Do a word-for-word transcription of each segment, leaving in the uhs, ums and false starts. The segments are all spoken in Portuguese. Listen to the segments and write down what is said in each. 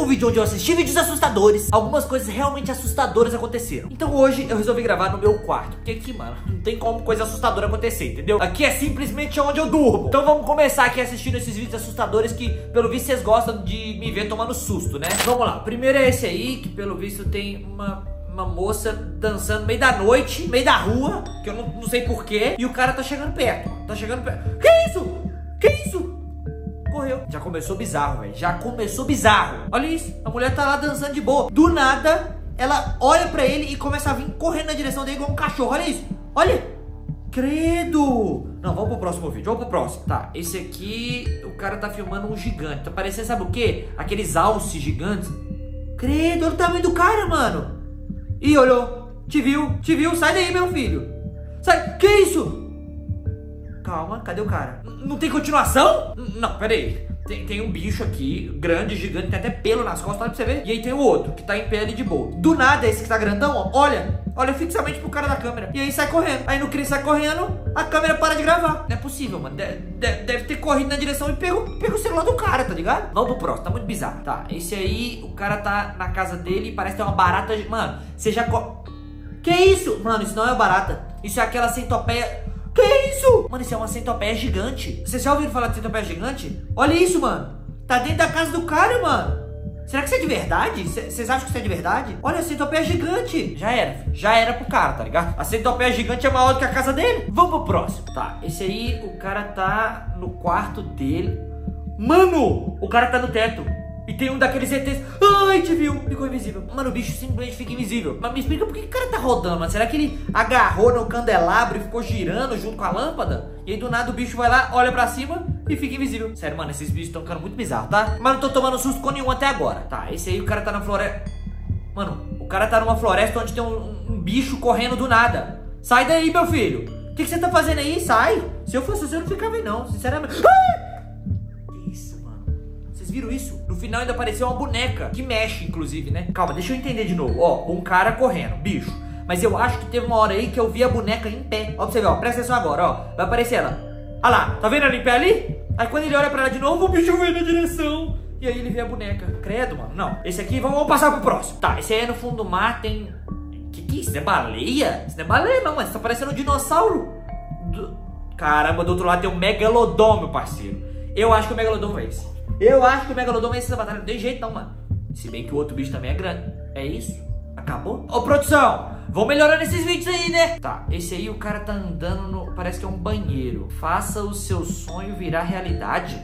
vídeo onde eu assisti vídeos assustadores, algumas coisas realmente assustadoras aconteceram. Então hoje eu resolvi gravar no meu quarto, porque aqui, mano, não tem como coisa assustadora acontecer, entendeu? Aqui é simplesmente onde eu durmo. Então vamos começar aqui assistindo esses vídeos assustadores que, pelo visto, vocês gostam de me ver tomando susto, né? Vamos lá, o primeiro é esse aí, que pelo visto tem uma... uma moça dançando no meio da noite, no meio da rua, que eu não, não sei porquê, e o cara tá chegando perto, tá chegando perto. Que isso? Que isso? Correu. Já começou bizarro, velho. Já começou bizarro. Olha isso. A mulher tá lá dançando de boa. Do nada, ela olha pra ele e começa a vir correndo na direção dele igual um cachorro. Olha isso. Olha. Credo. Não, vamos pro próximo vídeo. Vamos pro próximo. Tá, esse aqui, o cara tá filmando um gigante. Tá parecendo, sabe o quê? Aqueles alces gigantes. Credo, olha o tamanho do cara, mano. Ih, olhou. Te viu, te viu. Sai daí, meu filho. Sai. Que isso? Calma, cadê o cara? N não tem continuação? N não, pera aí. Tem, tem um bicho aqui, grande, gigante, tem até pelo nas costas, olha pra você ver. E aí tem o outro, que tá em pé ali de boa. Do nada, esse que tá grandão, ó, olha. Olha fixamente pro cara da câmera. E aí sai correndo. Aí no que ele sai correndo, a câmera para de gravar. Não é possível, mano. Deve, deve, deve ter corrido na direção e pegou, pegou o celular do cara, tá ligado? Vamos pro próximo, tá muito bizarro. Tá, esse aí, o cara tá na casa dele e parece ter uma barata. Mano, você já... Co que isso? Mano, isso não é barata. Isso é aquela centopeia... Que isso? Mano, isso é uma centopeia gigante. Vocês já ouviram falar de centopeia gigante? Olha isso, mano. Tá dentro da casa do cara, mano. Será que isso é de verdade? Vocês acham que isso é de verdade? Olha, a centopeia gigante. Já era, filho. Já era pro cara, tá ligado? A centopeia gigante é maior do que a casa dele. Vamos pro próximo. Tá, esse aí, o cara tá no quarto dele. Mano, o cara tá no teto. E tem um daqueles E Tês. Ai, te viu. Ficou invisível. Mano, o bicho simplesmente fica invisível. Mas me explica por que o cara tá rodando, mano. Será que ele agarrou no candelabro e ficou girando junto com a lâmpada? E aí do nada o bicho vai lá, olha pra cima e fica invisível. Sério, mano, esses bichos estão ficando muito bizarros, tá? Mas não tô tomando susto com nenhum até agora. Tá, esse aí o cara tá na floresta. Mano, o cara tá numa floresta onde tem um, um, um bicho correndo do nada. Sai daí, meu filho. O que, que você tá fazendo aí? Sai. Se eu fosse você, eu não ficava aí, não. Sinceramente. Ai! Viram isso? No final ainda apareceu uma boneca que mexe, inclusive, né? Calma, deixa eu entender de novo. Ó, um cara correndo, bicho. Mas eu acho que teve uma hora aí que eu vi a boneca em pé. Ó, pra você ver, ó. Presta atenção agora, ó. Vai aparecer ela. Olha lá, tá vendo ela em pé ali? Aí quando ele olha pra ela de novo, o bicho vem na direção. E aí ele vê a boneca. Credo, mano. Não, esse aqui, vamos, vamos passar pro próximo. Tá, esse aí é no fundo do mar, tem... Que que é isso? Isso é baleia? Isso não é baleia, não, mas tá parecendo um dinossauro. Do... Caramba, do outro lado tem um megalodon, meu parceiro. Eu acho que o megalodon é esse. Eu acho que o megalodon é essa batalha. Não tem jeito não, mano. Se bem que o outro bicho também é grande. É isso? Acabou? Ô, produção, vão melhorando esses vídeos aí, né? Tá, esse aí o cara tá andando no... Parece que é um banheiro. Faça o seu sonho virar realidade.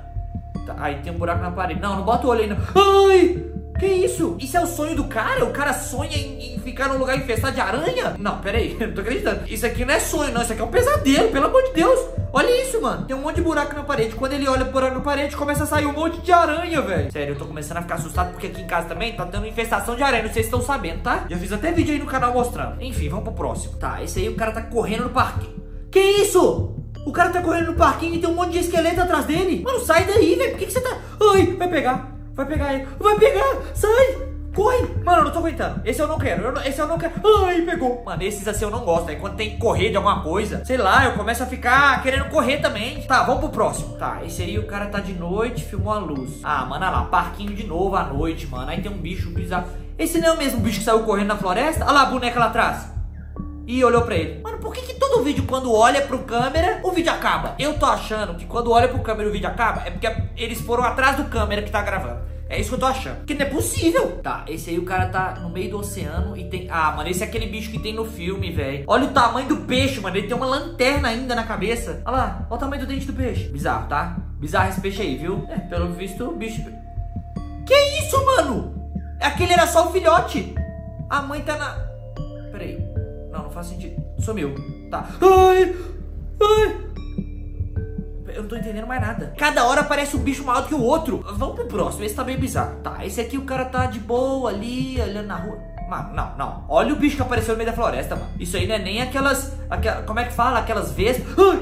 Tá, aí tem um buraco na parede. Não, não bota o olho aí, não. Ai! Que isso? Isso é o sonho do cara? O cara sonha em, em ficar num lugar infestado de aranha? Não, pera aí, não tô acreditando. Isso aqui não é sonho, não. Isso aqui é um pesadelo, pelo amor de Deus. Olha isso, mano. Tem um monte de buraco na parede. Quando ele olha por na parede, começa a sair um monte de aranha, velho. Sério, eu tô começando a ficar assustado porque aqui em casa também tá tendo infestação de aranha. Não sei se estão sabendo, tá? Já fiz até vídeo aí no canal mostrando. Enfim, vamos pro próximo. Tá, esse aí o cara tá correndo no parquinho. Que isso? O cara tá correndo no parquinho e tem um monte de esqueleto atrás dele. Mano, sai daí, velho. Por que que você tá... Ai, vai pegar. Vai pegar ele. Vai pegar. Sai. Corre. Mano, eu não tô aguentando. Esse eu não quero. Eu não, esse eu não quero. Ai, pegou. Mano, esses assim eu não gosto. Aí quando tem que correr de alguma coisa, sei lá, eu começo a ficar querendo correr também. Tá, vamos pro próximo. Tá, esse aí o cara tá de noite, filmou a luz. Ah, mano, olha lá, parquinho de novo à noite, mano. Aí tem um bicho bizarro. Esse não é o mesmo bicho que saiu correndo na floresta? Olha lá a boneca lá atrás. E olhou pra ele. Mano, por que que todo vídeo, quando olha pro câmera, o vídeo acaba? Eu tô achando que quando olha pro câmera o vídeo acaba, é porque eles foram atrás do câmera que tá gravando. É isso que eu tô achando. Porque não é possível. Tá, esse aí o cara tá no meio do oceano e tem... Ah, mano, esse é aquele bicho que tem no filme, velho. Olha o tamanho do peixe, mano. Ele tem uma lanterna ainda na cabeça. Olha lá, olha o tamanho do dente do peixe. Bizarro, tá? Bizarro esse peixe aí, viu? É, pelo visto, o bicho... Que isso, mano? Aquele era só o filhote. A mãe tá na... Pera aí. Não, não faz sentido. Sumiu. Tá. Ai, ai... Eu não tô entendendo mais nada. Cada hora aparece um bicho maior do que o outro. Vamos pro próximo, esse tá bem bizarro. Tá, esse aqui o cara tá de boa ali, olhando na rua. Mano, não, não. Olha o bicho que apareceu no meio da floresta, mano. Isso aí não é nem aquelas... aquelas como é que fala? Aquelas vespas. Ai!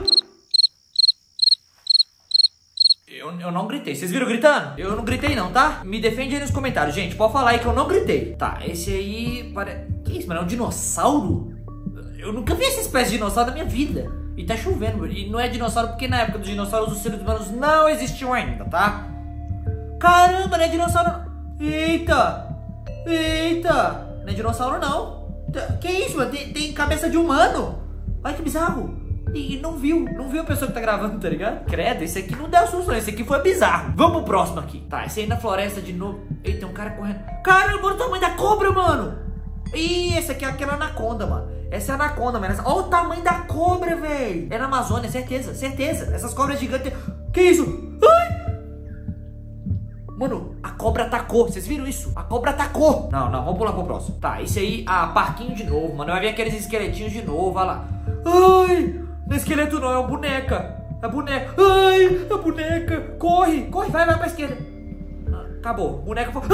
Eu, eu não gritei. Vocês viram gritando? Eu não gritei não, tá? Me defende aí nos comentários, gente. Pode falar aí que eu não gritei. Tá, esse aí... Pare... Que isso, mano? É um dinossauro? Eu nunca vi essa espécie de dinossauro na minha vida. E tá chovendo, e não é dinossauro porque na época dos dinossauros os seres humanos não existiam ainda, tá? Caramba, não é dinossauro... Eita! Eita! Não é dinossauro, não. Que isso, mano? Tem, tem cabeça de humano. Olha que bizarro. E não viu, não viu a pessoa que tá gravando, tá ligado? Credo, esse aqui não deu susto, esse aqui foi bizarro. Vamos pro próximo aqui. Tá, esse aí na floresta de novo. Eita, tem um cara correndo. Caramba, olha o tamanho da cobra, mano. Ih, esse aqui é aquela anaconda, mano. Essa é a anaconda, mano. Olha o tamanho da cobra, velho. É na Amazônia, certeza, certeza. Essas cobras gigantes. Que isso? Ai! Mano, a cobra atacou. Vocês viram isso? A cobra atacou. Não, não, vamos pular pro próximo. Tá, esse aí, ah, parquinho de novo, mano. Vai ver aqueles esqueletinhos de novo, olha lá. Ai! Não é esqueleto não, é uma boneca. É boneca. Ai, é boneca. Corre, corre, vai, vai pra esquerda. Acabou, boneca foi...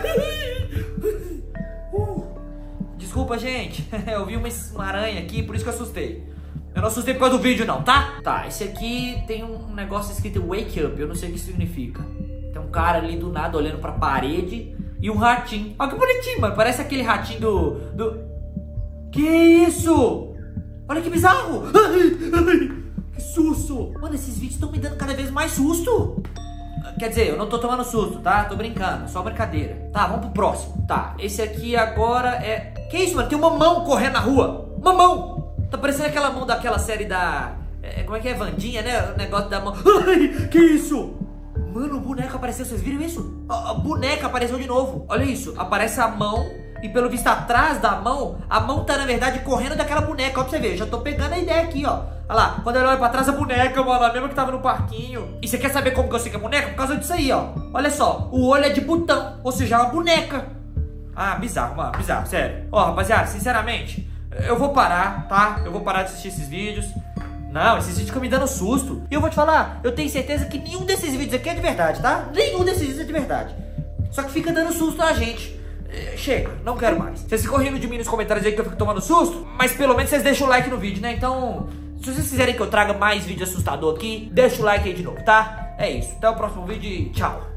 uh. Desculpa, gente. Eu vi uma, uma aranha aqui, por isso que eu assustei. Eu não assustei por causa do vídeo não, tá? Tá, esse aqui tem um negócio escrito Wake Up. Eu não sei o que isso significa. Tem um cara ali do nada olhando pra parede. E um ratinho. Olha que bonitinho, mano. Parece aquele ratinho do... do... Que isso? Olha que bizarro! Ai, ai, que susto! Mano, esses vídeos estão me dando cada vez mais susto. Quer dizer, eu não tô tomando susto, tá? Tô brincando, só brincadeira. Tá, vamos pro próximo. Tá, esse aqui agora é... Que isso, mano? Tem uma mão correndo na rua. Uma mão! Tá parecendo aquela mão daquela série da... É, como é que é? Vandinha, né? O negócio da mão. Ai, que isso? Mano, o boneco apareceu, vocês viram isso? A, a boneca apareceu de novo. Olha isso, aparece a mão... E pelo visto atrás da mão, a mão tá na verdade correndo daquela boneca. Ó pra você ver, eu já tô pegando a ideia aqui, ó. Olha lá, quando ela olha pra trás a boneca, mano, a mesma que tava no parquinho. E você quer saber como que eu sei que é boneca? Por causa disso aí, ó. Olha só, o olho é de botão, ou seja, é uma boneca. Ah, bizarro, mano, bizarro, sério. Ó, rapaziada, sinceramente, eu vou parar, tá? Eu vou parar de assistir esses vídeos. Não, esses vídeos ficam me dando susto. E eu vou te falar, eu tenho certeza que nenhum desses vídeos aqui é de verdade, tá? Nenhum desses vídeos é de verdade. Só que fica dando susto a gente. Chega, não quero mais. Vocês ficam rindo de mim nos comentários aí que eu fico tomando susto, mas pelo menos vocês deixam o like no vídeo, né? Então, se vocês quiserem que eu traga mais vídeo assustador aqui, deixa o like aí de novo, tá? É isso, até o próximo vídeo e tchau.